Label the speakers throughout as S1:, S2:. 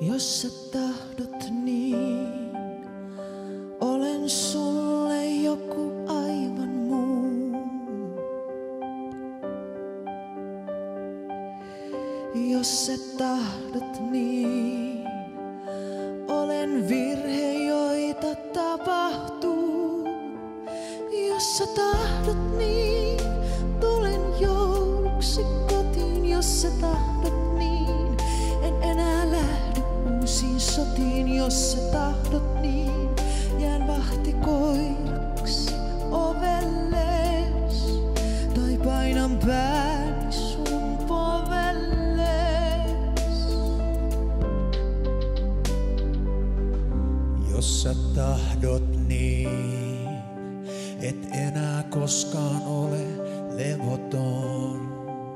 S1: Jos sä tahdot niin, olen sulle joku aivan muu. Jos sä tahdot niin, olen virhe, joita tapahtuu. Jos sä tahdot niin, tulen jouluksi kotiin. Jos sä tahdot niin, en enää lähde uusiin sotiin. Jos sä tahdot niin, jään vahtikoiraksi ovelles. Tai painan pääni sun povelles.
S2: Jos sä tahdot niin, et enää koskaan ole levoton.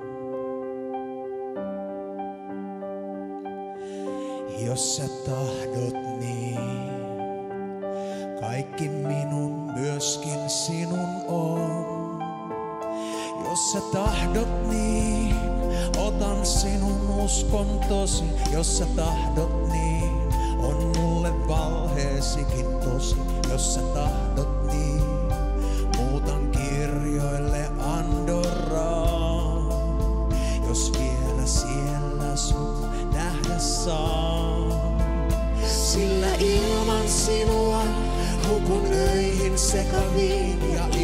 S2: Jos sä tahdot niin, kaikki minun myöskin sinun on. Jos sä tahdot niin, otan sinun uskontosi. Jos sä tahdot niin, on mulle valheesikin tosi. Jos sä tahdot niin, muutan kirjoille Andorraa. Jos vielä siellä sut nähdä saa. Sillä ilman sinua hukun öihin sekaviin ja